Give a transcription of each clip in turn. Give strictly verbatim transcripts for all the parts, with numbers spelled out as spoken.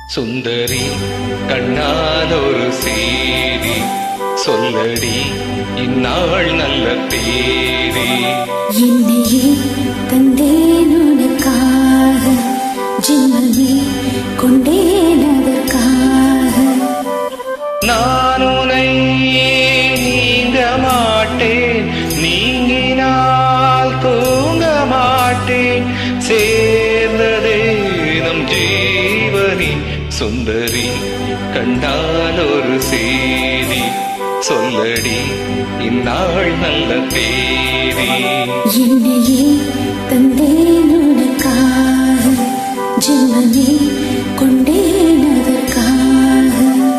சுந்தரி கண்ணால் ஒரு செய்தி சொல்லடி இந்நாள் நல்ல தேதி. என்னையே தந்தேன் உனக்காக, ஜென்மமே கொண்டேன் அதற்காக. நான் உன்னை நீங்க மாட்டேன், நீங்கினால் தூங்க மாட்டேன். சேர்ந்ததே நம் ஜீவனி. சுந்தரி கண்டால் ஒரு செய்தி சொல்லடி இந்நாள் நல்ல தேதி. என்னையே தந்தேன் உனக்காக, ஜென்மமே கொண்டேன் அதற்காக.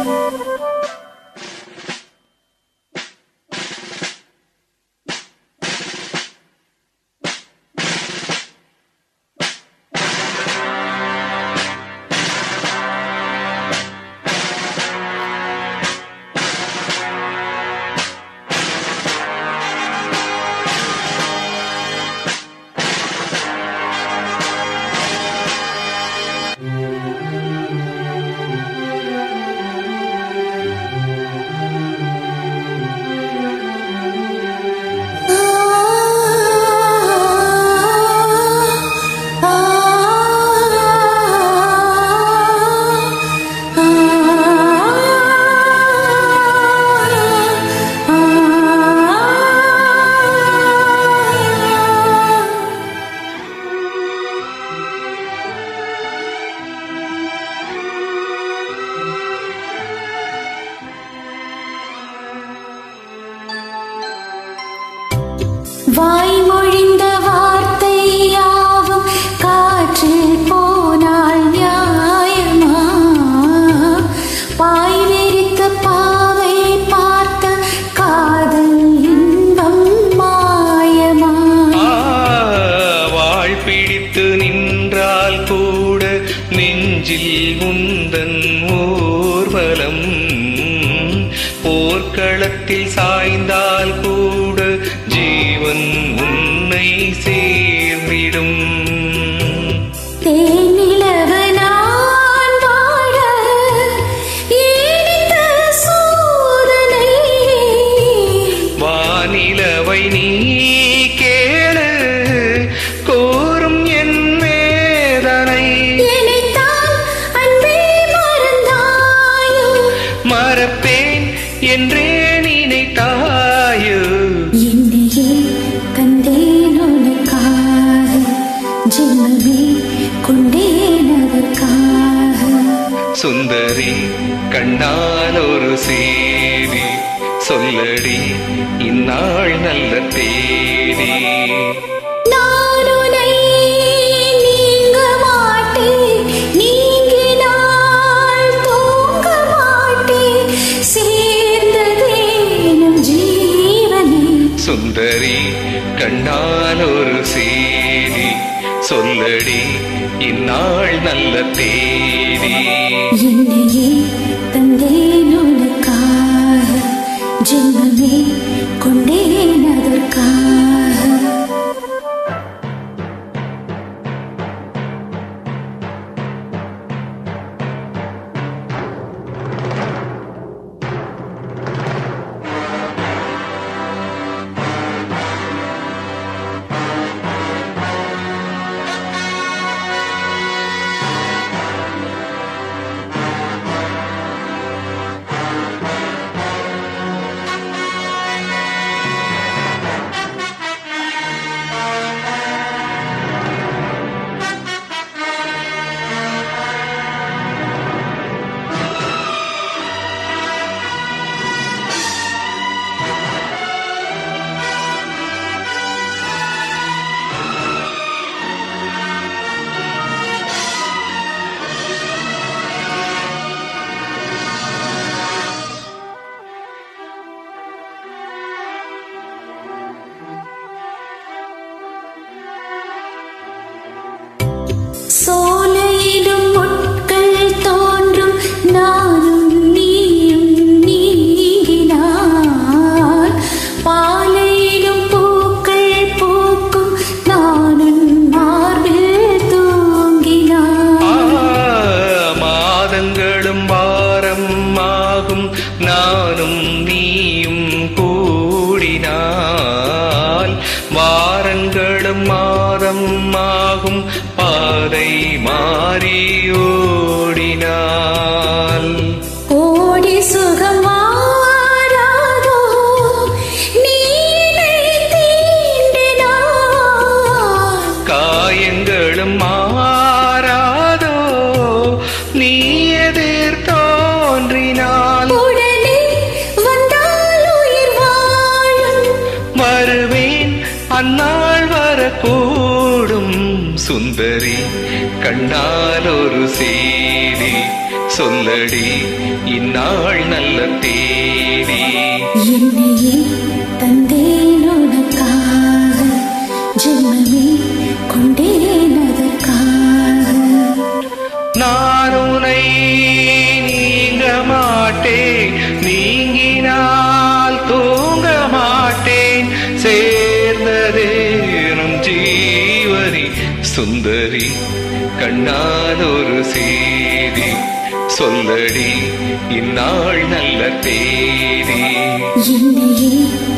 வாய்மொழிந்த வார்த்தை யாவும் காற்றில் போனால் நியாயமா? பாய் விரித்த பாவை பார்த்த காதல் இன்பம் மாயமா? வாழ் பிடித்து நின்றால் கூட நெஞ்சில் உந்தன் ஊர்வலம். போர்க்களத்தில் சாய்ந்தால் கூட ஜீவன் உன்னை சேர்ந்திடும். தேனிலவு நான் வாழ ஏனித்த சோதனை? வானிலவை நீ கேளு கோரும் என் வேதனை. என்னைத்தான் அன்பே மறந்தாயோ? மறப்பேன் என்றே நினைத்தாயோ? என்னையே தந்தேன் உனக்காக, ஜென்மமே கொண்டேன் அதற்காக. சுந்தரி கண்ணால் ஒரு செய்தி சொல்லடி இந்நாள் நல்ல தேதி. நான் உன்னை நீங்க மாட்டேன், நீங்கினால் தூங்க மாட்டேன். சேர்ந்ததே நம் ஜீவனே. சுந்தரி கண்ணால் ஒரு செய்தி சொல்லடி இந்நாள் நல்ல தேதி. என்னையே தந்தேன் உனக்காக, ஜென்மமே கொண்டேன் அதற்காக. நீ எதிர் தோன்றினால் உடனே வந்தால் உயிர் வாழும். வருவேன் அந்நாள் வரக்கூடும். சுந்தரி கண்ணால் ஒரு செய்தி சொல்லடி இந்நாள் நல்ல தேதி. என்னையே தந்தேன் உனக்காக, ஜென்மமே கொண்டேன் அதற்காக. நான் உனை நீங்க மாட்டேன், நீங்கினால் தூங்க மாட்டேன். சேர்ந்ததே நம் ஜீவனி. சுந்தரி கண்ணால் ஒரு செய்தி சொல்லடி இந்நாள் நல்ல தேதி. என்னையே